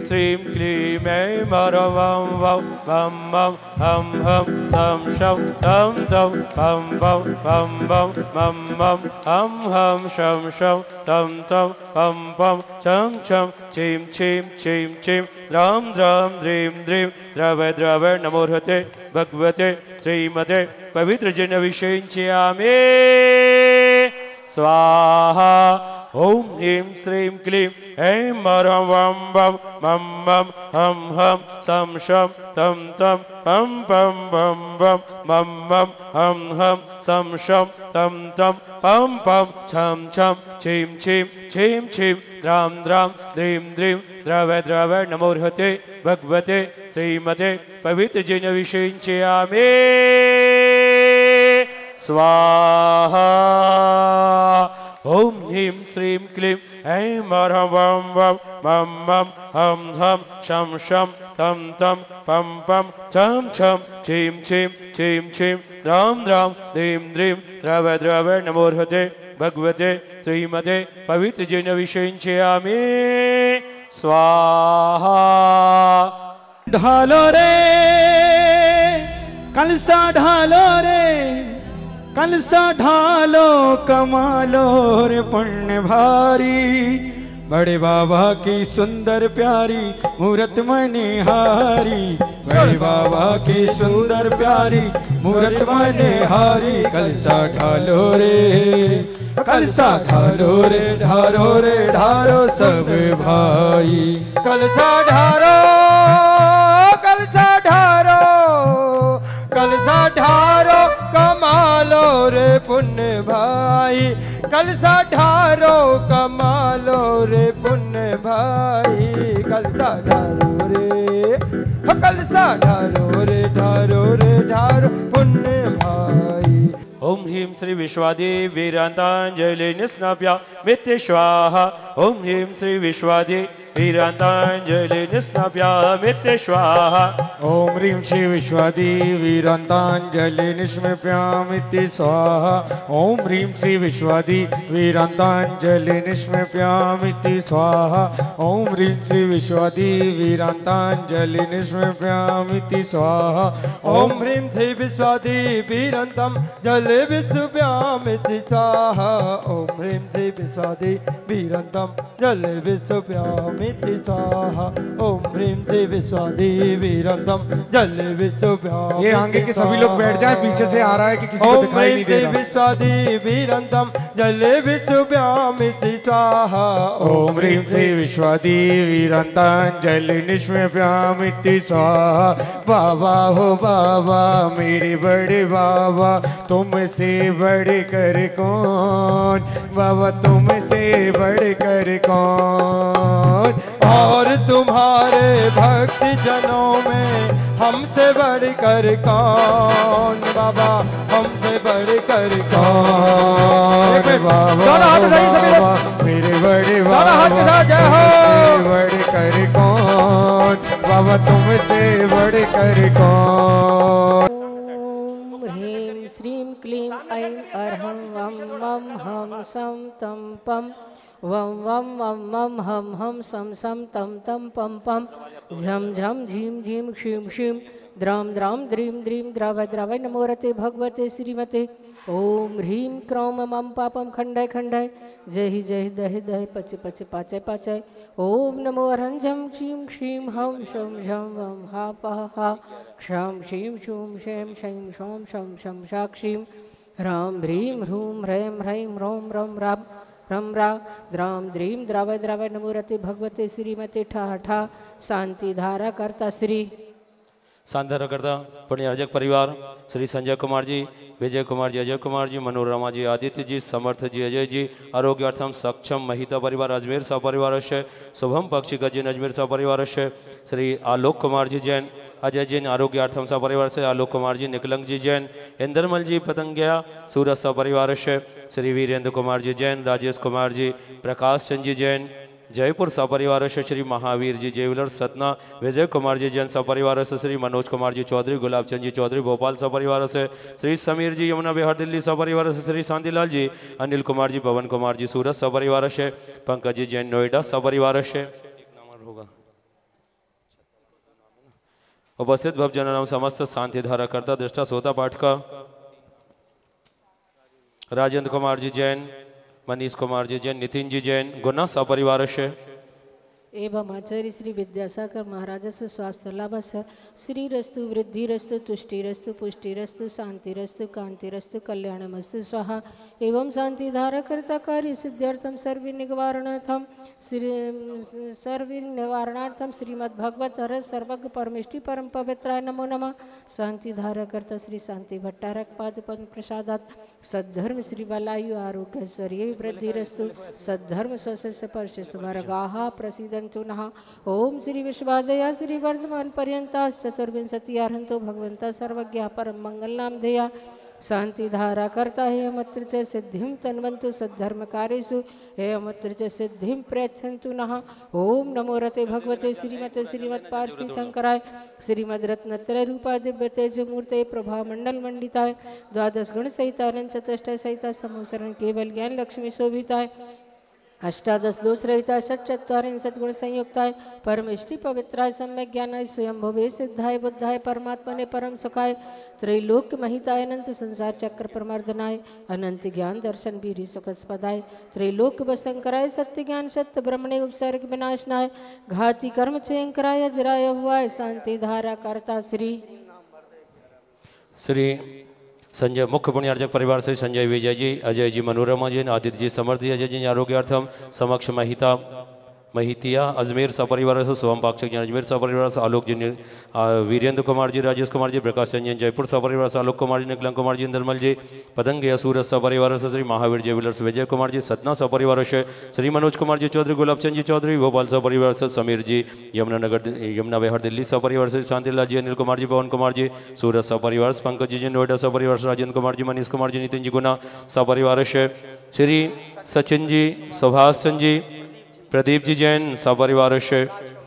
श्रीं क्लीं ऐं मरं वं वं मं मं हं हं सं शं तं तं पं पं पं पं मं मं हं हं शं शं तं तं पं पं छं छं छीं छीं छीं छीं द्रां द्रां द्रीं द्रीं द्रव द्रव नमोर्हते भगवते श्रीमते पवित्रजन विषयिञ्चयामि स्वाहा। ओम ह्रीं श्रीं क्लीं ऐं मरं वं वं मं मं हं हं सं शं तं तं पं पं पं पं मं मं हं हं सं शं तं तं पं पं छं छं छीं छीं छीं छीं द्रां द्रां द्रीं द्रीं द्रव द्रव नमोर्हते भगवते श्रीमते पवित्रजन विषयिञ्चयामि स्वाहा। ओम ह्रीं श्रीं क्लीं ऐं मरं वं वं मं मं हं हं शं शं तं तं पं पं छं छं छीं छीं छीं छीं द्रां द्रां द्रीं द्रीं द्रव द्रव नमोर्हते भगवते श्रीमते पवित्रजन विषयिञ्चयामि स्वाहा। ढालो रे कलसा ढालो रे कलसा ढालो कमालो रे पुण्य भारी बड़े बाबा की सुंदर प्यारी मूरत मनिहारी बड़े बाबा की सुंदर प्यारी मूरत मनिहारी कलसा ढालो रे कलसा ढालो रे ढारो रे ढारो सब भाई कलसा ढारो कलसा ढारो कलसा ढारो कमालो रे पुण्य भाई कलसा ढारो कमालो रे पुण्य भाई कलसा ढारो रे कलसा ढारो रे ढारो रे ढारो पुण्य भाई। ओम ह्रीं श्री विश्वादे वीरांतांजलि निस्नाप्या मित्य स्वाहा। ओम ह्रीं श्री विश्वादे वीरांतांजलि निस्नाप्या मित्य स्वाहा। ओम ह्रीं श्री विश्वादि वीरांतांजलि निष्म्यामिति स्वाहा। ओम ह्रीं श्री विश्वादि वीरांतांजलि निष्म्यामिति स्वाहा। ओम ह्रीं श्री विश्वादि वीरांतांजलि निष्म्यामिति स्वाहा। ओम ह्रीं श्री विश्वादि वीरांतं जल विश्व्यामिति स्वाहा। ओम ह्रीं श्री विश्वादि वीरांतं जल विश्व्यामिति स्वाहा। ओम ह्रीं श्री विश्वादि वीरांतं जल विश्व्यामिति। ये आगे के सभी लोग बैठ जाएं, पीछे से आ रहा है कि किसी को दिखाई नहीं दे रहा। विश्वादि वीरांतं जल विश्व्यामिति स्वाहा। ओम ह्रीं श्री विश्वादि वीरांतं जल निष्म्यामिति स्वाहा। बाबा हो बाबा मेरे बड़े बाबा तुमसे बढ़ कर कौन बाबा तुमसे बढ़ कर कौन और तुम्हारे भक्ति जनों में हमसे बढ़कर कौन बाबा हमसे बढ़कर कौन बाबा मेरे बड़े बाबा तुमसे बढ़कर कौन बाबा तुमसे बढ़कर कौन। ह्रीं श्रीं क्लीं ऐं अर्हं वं मं हं सं तं पं वं वं वं मं हं हं सं सं तं तं पं पं झं झं झीं झीं क्षीं क्षीं द्रां द्रां द्रीं द्रीं द्रव द्रव नमोरते भगवते श्रीमते। ओम ह्रीं क्रौं मम पापं खण्डय खण्डय जहि जहि दहि दहि पच पच पाचय पाचय। ओम नमो हरं झं क्षीं क्षीं हं शं झं वं हा पह हा क्षं क्षीं शूं शें शैं शौं शं शं साक्षीं ह्रां ह्रीं ह्रूं ह्रैं ह्रैं ह्रौं रं रां रं रा द्रां द्रीं द्रव द्रव नमोरते भगवते श्रीमते ठा ठा शांति धारा करता श्री शांति करता पुण्यर्जक परिवार श्री संजय कुमार जी, विजय कुमार जी, अजय कुमार जी, मनोरमा जी, आदित्य जी, समर्थ जी, अजय जी, आरोग्यार्थम सक्षम महिता परिवार अजमेर सपरिवार शुभम पक्षी गजन अजमेर सपरिवार श्री आलोक कुमार जी जैन, अजय जैन आरोग्यार्थम सपरिवार से आलोक कुमार जी, निकलंग जी जैन, इंद्रमल जी पतंगिया सूरत सपरिवार श्री वीरेंद्र कुमार जी जैन, राजेश कुमार जी, प्रकाश चंद जी जैन, जयपुर सपरिवार से श्री महावीर जी जेवलर सतना, विजय कुमार जी जैन सपरिवार से श्री मनोज कुमार जी चौधरी, गुलाब चंद जी चौधरी भोपाल सपरिवार से श्री समीर जी यमुना बिहार दिल्ली सपरिवार से श्री शांतिलाल जी, अनिल कुमार जी, पवन कुमार जी सूरत सपरिवार से, पंकज जी जैन नोएडा सपरिवार से होगा उपस्थित भवजनों समस्त शांति धारा करता दृष्टा सोता पाठ का राजेंद्र कुमार जी जैन, मनीष कुमार जी जैन, नितिन जी जैन गुना सपरिवार से एवं आचार्य श्री विद्यासागर महाराज से स्वास्थ्य लाभ से श्री रस्तु वृद्धि रस्तु तुष्टि रस्तु पुष्टि रस्तु शांति रस्तु कांति रस्तु कल्याणमस्तु स्वाहा एवं शांति धारा करता कार्य सिद्ध्यर्थम सर्व निवारणार्थम सर्व निवारणार्थम श्रीमद्भगवत हर सर्वज्ञ परमेष्टि परम पवित्राय नमो नमः। शांति धारा करता श्री शांति भट्टारक पाद पद्म प्रसादात सद्धर्म श्री बलायु आरोग्य ऐश्वर्य वृद्धि रस्तु सद्धर्म स्वस्य परशेष वर्गाः प्रसिद्धंतु नः। ओम श्री विश्वादया श्री वर्धमान पर्यंता चतुर्विंशति अर्हंतो भगवंता सर्वज्ञ परम मंगल नाम धेया शांति धारा करता है अमत्र च सिद्धिम तन्वंतु सद्धर्म कार्यसु हे अमत्र च सिद्धिम प्रयच्छन्तु नः। ओम नमो रते भगवते श्रीमते श्रीमत् पार्थितंकराय श्रीमद रत्नत्रय रूपा दिव्य तेज मूर्ते प्रभा मंडल मंडिताय द्वादश गुण सहितानंद चतुष्ट सहिता समोसरण केवल ज्ञान लक्ष्मी शोभिताय अष्टादश दोष रहिता षट्चत्वारिंशत् गुण संयुक्ताय परमेष्टि पवित्राय सम्यक ज्ञानाय स्वयं भवे सिद्धाय बुद्धाय परमात्मा ने परम सुखाय त्रैलोक महिताय अनंत संसार चक्र प्रमर्दनाय अनंत ज्ञान दर्शन वीर सुखस्पदाय त्रैलोक वसंकराय सत्य ज्ञान सत्य ब्रह्मणे उपसर्ग विनाशनाय घाती कर्म चयंकराय अजराय हुआय शांति धारा करता श्री संजय मुख्य पुण्यार्जक परिवार से संजय विजय जी, अजय जी, मनोरमा जी, आदित्य जी, समर्थ जी, अजय जी आरोग्यार्थम समक्ष महितिया अजमेर सपरिवार से सोहम पाक्षक जी अजमेर सपरिवार से आलोक जी, वीरेंद्र कुमार जी, राजेश कुमार जी, प्रकाश रंजन जयपुर सपरिवार से आलोक कुमार जी, निकलंक कुमार जी, निर्मल जी, पतंग सूरत सपरिवार से श्री महावीर जी विलर्स विजय कुमार जी, सतना सपरिवार से श्री मनोज कुमार जी चौधरी, गुलाबचंद जी चौधरी भोपाल सपरिवार से समीर जी, यमुना विहार दिल्ली सपरिवार से शांतिलाल जी, अनिल कुमार जी, पवन कुमार जी, सूरत सपरिवार से पंकज जी, नोएडा सपरिवार से राजेंद्र कुमार जी, मनीष कुमार जी, नितिन जी गुना सपरिवार से श्री सचिन जी, सुभाष चंद जी, प्रदीप जी जैन सपरिवार से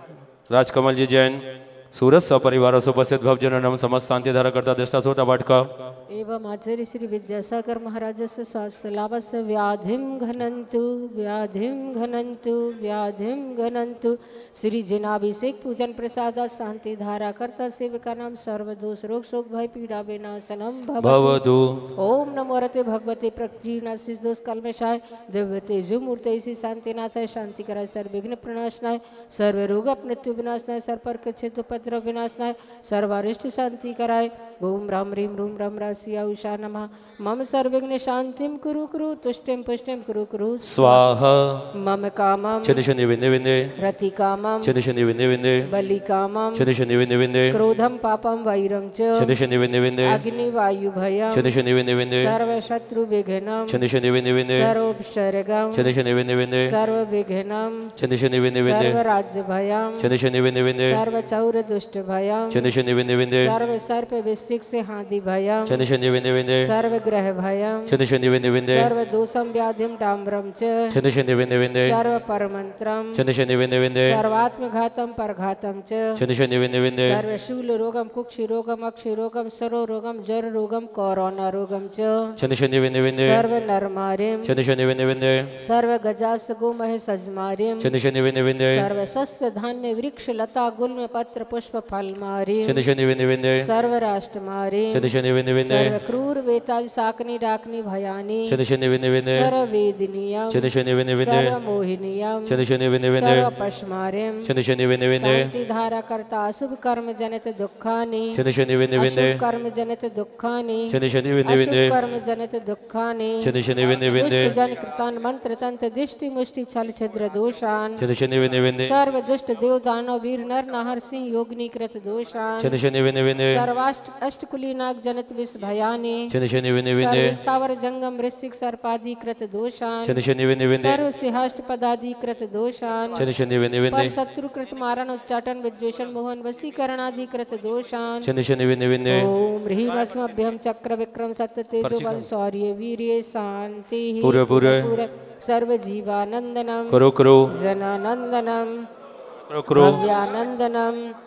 राजकमल जी जैन, सूरत सपरिवार से उपस्थित भवजनों समस्त शांति धारा करता दृष्टा सोता पाठ का एवं आचार्य श्री विद्यासागर महाराज से स्वास्थ्य लाभ से व्याधिम घनंतु व्याधिम घनंतु व्याधिम घनंतु श्री जिनाभिषेक पूजन प्रसाद शांति धारा करता सेविका नाम सर्वदोष रोग शोक भय पीड़ा विनाशनम भवतु। ओम नमो रते भगवते प्रजीवनाशिष दोष कलमेशाय दिव्य तेजो मूर्ति श्री शांतिनाथाय शांति कराय सर्वविघ्न प्रणाशनाय सर्व रोग मृत्यु विनाशनाय सर्पर क्षेत्र उपद्रव विनाशनाय सर्वारिष्ट शांति कराय। ओम राम ह्रीम रूम राम राशिया उषा नमः मम सर्वविघ्न शांतिम कुरु कुरु तुष्टिम पुष्टिम कुरु कुरु स्वाहा मम कामम शनि शनि विंदे विंदे रति कामम शनि शनि विंदे विंदे बलि कामम शनि शनि विंदे विंदे क्रोधम पापम वैरम च शनि शनि विंदे विंदे अग्नि वायु भयम शनि शनि विंदे विंदे सर्व शत्रु विघ्नम शनि शनि विंदे विंदे सर्वोपसर्गम शनि शनि विंदे विंदे सर्व विघ्नम शनि शनि विंदे विंदे सर्व राज्य भयम शनि शनि विंदे विंदे सर्व चौर दुष्ट भयम शनि शनि विंदे विंदे सर्व सर्प विश्विक से हाथी भयम शनि शनि विंदे विंदे सर्व ग्रह भयम शनि शनि विंदे विंदे सर्व दोषम व्याधिम डाम्रम च शनि शनि विंदे विंदे सर्व परमंत्रम शनि शनि विंदे विंदे सर्वात्मघातम परघातम च शनि शनि विंदे विंदे सर्व शूल रोगम कुक्षि रोगम अक्षि रोगम सरो रोगम जर रोगम कोरोना रोगम च शनि शनि विंदे विंदे सर्व नरमारिम शनि शनि विंदे विंदे सर्व गजास गोमह सजमारिम शनि शनि विंदे विंदे सर्व सस्य धान्य वृक्ष लता गुल्म पत्र पुष्प फल मारिम शनि शनि विंदे विंदे सर्व राष्ट्र मारिम शनि शनि विंदे विंदे सर्व क्रूर वेताल साकनी डाकनी भयानी शनि शनि विंदे विंदे सर्व वेदनीयम शनि शनि विंदे विंदे सर्व मोहिनीयम शनि शनि विंदे विंदे सर्व पश्मारिम शनि शनि विंदे विंदे शांति धारा करता अशुभ कर्म जनित दुखानि शनि शनि विंदे विंदे अशुभ कर्म जनित दुखानि शनि शनि विंदे विंदे अशुभ कर्म जनित दुखानि शनि शनि विंदे विंदे दुष्ट जन कृतान मंत्र तंत्र दृष्टि मुष्टि छल छिद्र दोषान शनि शनि विंदे विंदे सर्व दुष्ट देव दानव वीर नर नाहर सिंह योगिनी कृत दोषान शनि शनि विंदे विंदे सर्वाष्ट अष्टकुली नाग जनित विष भयानि शनि शनि विंदे विंदे सर्व स्थावर जंगम वृश्चिक सर्पादि कृत दोषान शनि शनि विंदे विंदे सर्व सिंहाष्ट पदादि कृत दोषान शनि शनि विंदे विंदे पर शत्रु कृत मारण उच्चाटन विद्वेषण मोहन वशीकरण आदि कृत दोषान शनि शनि विंदे विंदे ओम ह्रीम अस्मभ्यम चक्र विक्रम सत्य तेजो बल शौर्य वीर्य शांति पूरे पूरे सर्व जीवानंदनम करो करो जनानंदनम करो करो भव्यानंदनम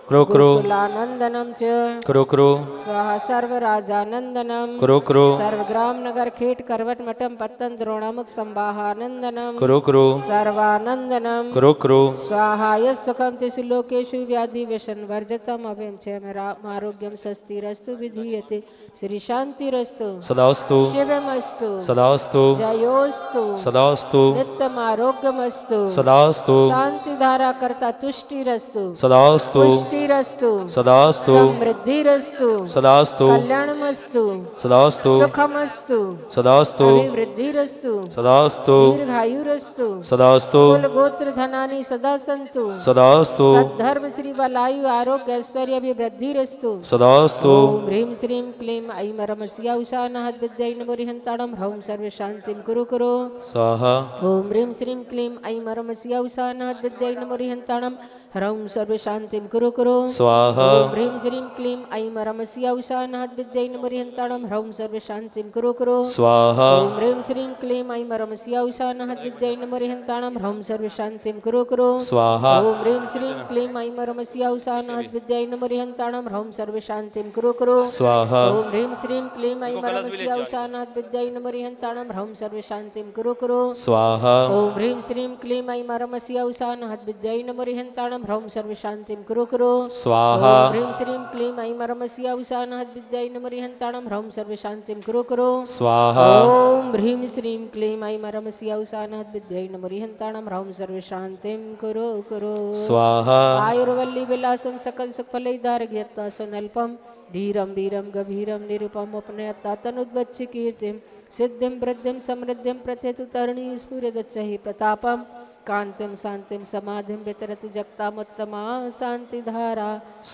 क्रो क्रो गोकुलानंदनम च क्रो क्रो स्वाहा सर्वराजानंदनम क्रो क्रो सर्वग्राम नगर खेट करवट मठम पत्तन द्रोणामुख संवाहानंदनम क्रो क्रो सर्वानंदनम क्रो क्रो स्वाहा यस्वकं तिषु लोकेषु व्याधि व्यसन वर्जतम अभयं च आरोग्यम स्वस्तिरस्तु विधीयते श्री शांतिरस्तु सदास्तु शिवमस्तु सदास्तु जयोस्तु सदास्तु नित्यम आरोग्यमस्तु सदास्तु शांति धारा करता तुष्टिरस्तु सदास्तु पुष्टिरस्तु सदास्तु समृद्धिरस्तु सदास्तु कल्याणमस्तु सदास्तु सुखमस्तु सदास्तु अभिवृद्धिरस्तु सदास्तु दीर्घायुरस्तु सदास्तु कुल गोत्र धनानि सदा सन्तु सदास्तु सद्धर्म श्री बलायु आरोग्य ऐश्वर्य अभिवृद्धिरस्तु सदास्तु ओम ह्रीं श्रीं क्लीं ऐं रमस्या उषानहद विद्यै नमो रिहन्ताणं ह्रौं सर्व शांतिं कुरु कुरु स्वाहा ओम ह्रीं श्रीं क्लीं ऐं रमस्या उषानहद विद्यै नमो रिहन्ताणं ह्रौं सर्व शांतिं कुरु कुरु स्वाहा ओम ह्रीं श्रीं क्लीं ऐं रमस्या उषानहद विद्यै नमो रिहन्ताणं ह्रौं सर्व शांतिं कुरु कुरु स्वाहा ओम ह्रीं श्रीं क्लीं ऐं रमस्या उषानहद विद्यै नमो रिहन्ताणं ह्रौं सर्व शांतिं कुरु कुरु स्वाहा ओम ह्रीं श्रीं क्लीं ऐं रमस्या उषानहद विद्यै नमो रिहन्ताणं ह्रौं सर्व शांतिं कुरु कुरु स्वाहा ओम ह्रीं श्रीं क्लीं ऐं रमस्या उषानहद विद्यै नमो रिहन्ताणं ह्रौं सर्व शांतिं कुरु कुरु स्वाहा ओम ह्रीं श्रीं क्लीं ऐं रमस्या उषानहद विद्यै नमो रिहन्ताणं ह्रौं सर्व शांतिं कुरु कुरु स्वाहा ओम ह्रीं श्रीं क्लीं ऐं रमस्या उषानहद विद्यै नमो रिहन्ताणं ह्रौं सर्व शांतिं कुरु कुरु स्वाहा ओम ह्रीं श्रीं क्लीं ऐं रमस्या उषानहद विद्यै नमो रिहन्ताणं ह्रौं सर्व शांतिं कुरु कुरु स्वाहा आयुर्वल्ली विलासं सकल सुखफलैर्दारयत्वा सुनल्पं धीरं वीरं गभीरं निरुपम अपनयता तनुद्वच्छ कीर्तिं सिद्धिं वृद्धिं समृद्धिं प्रथेतु तरुणी स्फुरदच्चहि प्रतापं कान्तिं शान्तिं समाधिं वितरतु जगतामुत्तमा शान्तिधारा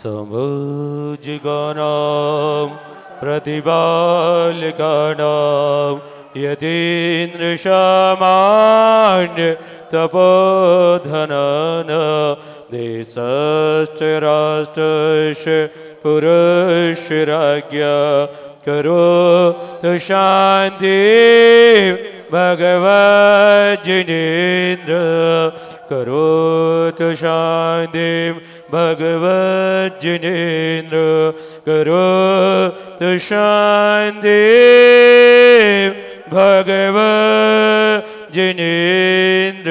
समभुजगणां प्रतिबालकानां यतीन्द्रसामान्य तपोधनन देशश्च राष्ट्रश्च पुरुष राज्ञा करोतु शान्तिं भगवज्जिनेन्द्र करोतु शान्तिं भगवज्जिनेन्द्र करोतु शान्तिं भगवज्जिनेन्द्र।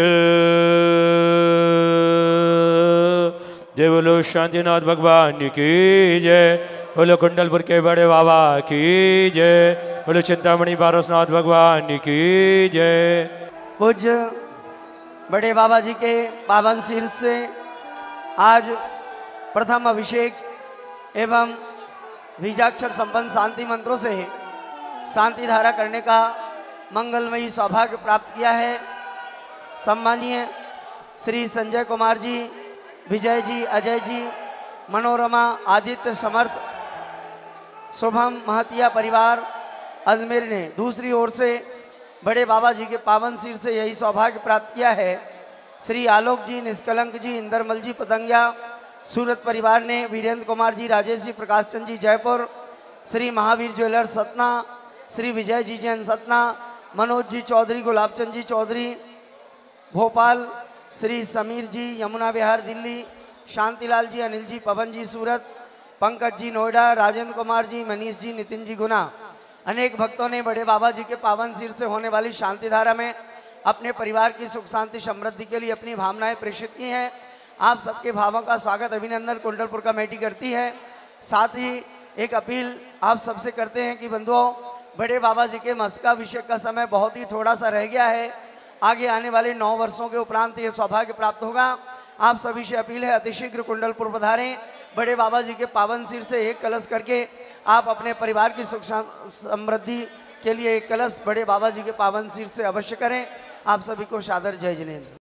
जय बोलो शांतिनाथ भगवान की जय, बोलो कुंडलपुर के बड़े बाबा की जय, बोलो चिंतामणि पारसनाथ भगवान की जय। पूज्य बड़े बाबा जी के पावन शीर्ष से आज प्रथम अभिषेक एवं बीजाक्षर संपन्न शांति मंत्रों से शांति धारा करने का मंगलमयी सौभाग्य प्राप्त किया है। सम्मानीय श्री संजय कुमार जी, विजय जी, अजय जी, मनोरमा, आदित्य, समर्थ, शुभम, महतिया परिवार अजमेर ने दूसरी ओर से बड़े बाबा जी के पावन सिर से यही सौभाग्य प्राप्त किया है। श्री आलोक जी, निष्कलंक जी, इंदरमल जी पतंगिया सूरत परिवार ने, वीरेंद्र कुमार जी, राजेश जी, प्रकाश चंद जी जयपुर, श्री महावीर ज्वेलर्स सतना, श्री विजय जी जैन सतना, मनोज जी चौधरी, गुलाबचंद जी चौधरी भोपाल, श्री समीर जी यमुना विहार दिल्ली, शांतिलाल जी, अनिल जी, पवन जी सूरत, पंकज जी नोएडा, राजेंद्र कुमार जी, मनीष जी, नितिन जी गुना। अनेक भक्तों ने बड़े बाबा जी के पावन सिर से होने वाली शांति धारा में अपने परिवार की सुख शांति समृद्धि के लिए अपनी भावनाएं प्रेषित की हैं। आप सबके भावों का स्वागत अभिनंदन कुंडलपुर कमेटी करती है। साथ ही एक अपील आप सबसे करते हैं कि बंधुओं, बड़े बाबा जी के मस्तकाभिषेक का समय बहुत ही थोड़ा सा रह गया है। आगे आने वाले 9 वर्षों के उपरांत ये सौभाग्य प्राप्त होगा। आप सभी से अपील है, अतिशीघ्र कुंडलपुर पधारें। बड़े बाबा जी के पावन सिर से एक कलश करके आप अपने परिवार की सुख समृद्धि के लिए एक कलश बड़े बाबा जी के पावन सिर से अवश्य करें। आप सभी को सादर जय जिनेंद्र।